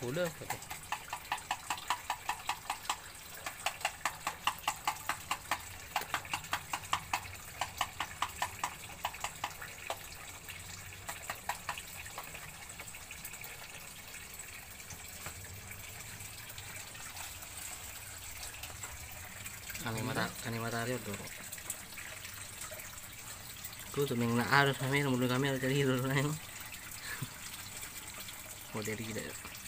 Udah foto. Kani matahari udah. Ku tuh meng na harus kami namun kami ada cari dulu nang. Mau dari kita.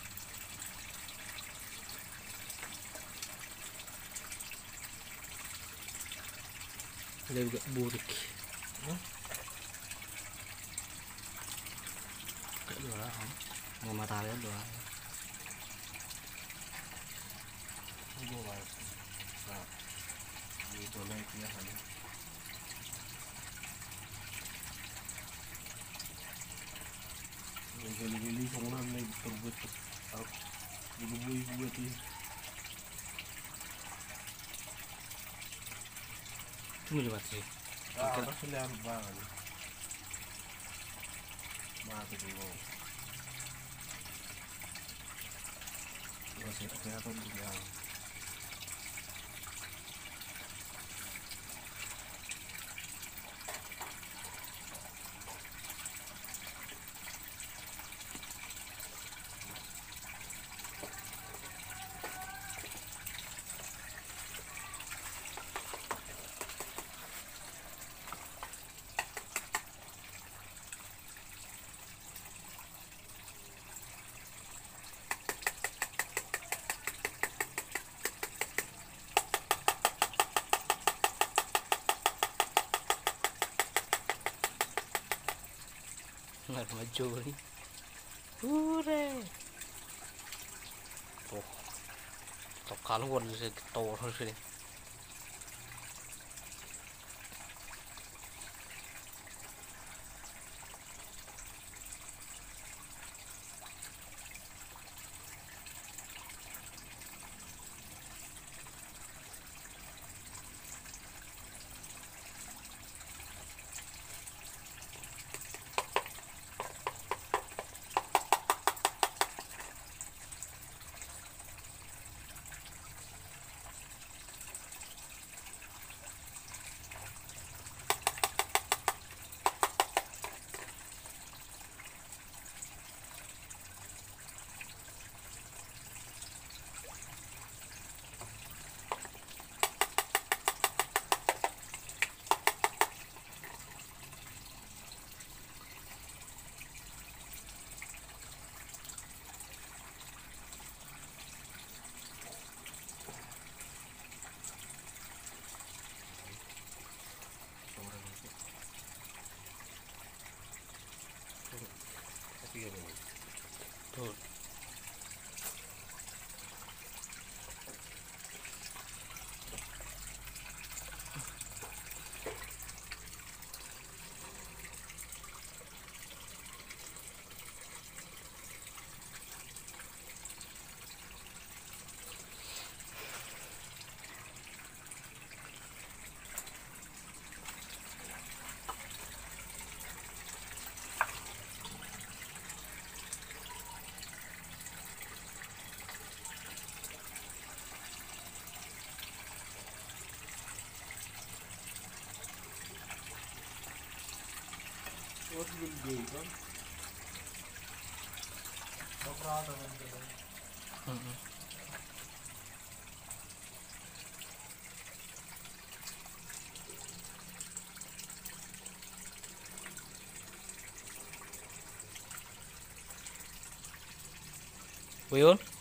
Lebih burik. Kayak dua, mau matahari dua. Dito na ikiyahan. Ang galing-galing ko na may turbot. Bulubuy-buy ito. Tumili ba sih? Kasi lang ba? Mati ko. Kasi kaya ito bigyan. Nggak maju nih. Ure. Tuh. Tuh kalau gua bisa ketor sini. Tuh. What will be done? Sokrata man ka. Uyun.